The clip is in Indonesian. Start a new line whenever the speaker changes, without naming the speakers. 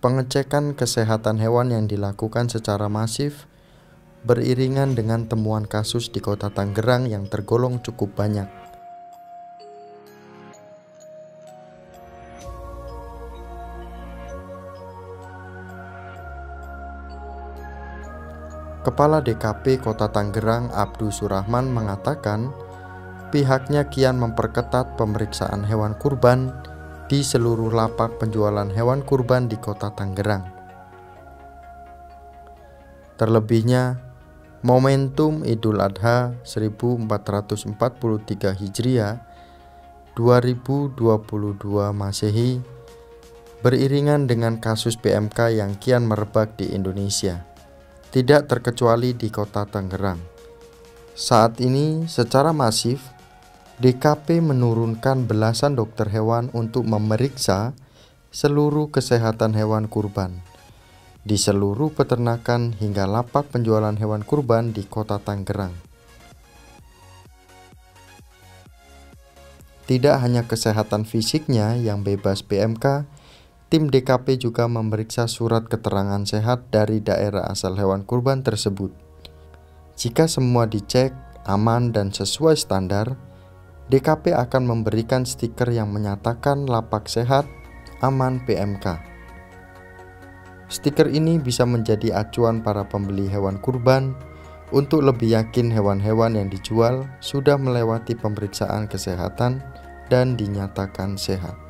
Pengecekan kesehatan hewan yang dilakukan secara masif beriringan dengan temuan kasus di Kota Tangerang yang tergolong cukup banyak. Kepala DKP Kota Tangerang Abdu Surahman mengatakan pihaknya kian memperketat pemeriksaan hewan kurban di seluruh lapak penjualan hewan kurban di Kota Tangerang. Terlebihnya, momentum Idul Adha 1443 Hijriah 2022 Masehi beriringan dengan kasus PMK yang kian merebak di Indonesia, tidak terkecuali di Kota Tangerang. Saat ini secara masif DKP menurunkan belasan dokter hewan untuk memeriksa seluruh kesehatan hewan kurban di seluruh peternakan hingga lapak penjualan hewan kurban di Kota Tangerang. Tidak hanya kesehatan fisiknya yang bebas PMK, tim DKP juga memeriksa surat keterangan sehat dari daerah asal hewan kurban tersebut. Jika semua dicek aman dan sesuai standar, DKP akan memberikan stiker yang menyatakan lapak sehat, aman PMK. Stiker ini bisa menjadi acuan para pembeli hewan kurban untuk lebih yakin hewan-hewan yang dijual sudah melewati pemeriksaan kesehatan dan dinyatakan sehat.